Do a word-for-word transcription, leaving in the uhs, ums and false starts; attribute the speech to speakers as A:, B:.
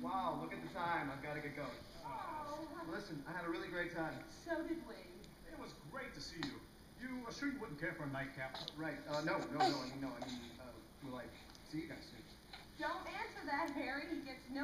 A: Wow, look at the time. I've got to get going.
B: Oh.
A: Listen, I had a really great time.
B: So did we.
C: It was great to see you. You are sure you wouldn't care for a nightcap?
A: Uh, right. Uh, no, no, no. I mean, no. I mean, uh, will I see you guys soon?
B: Don't answer that, Harry. He gets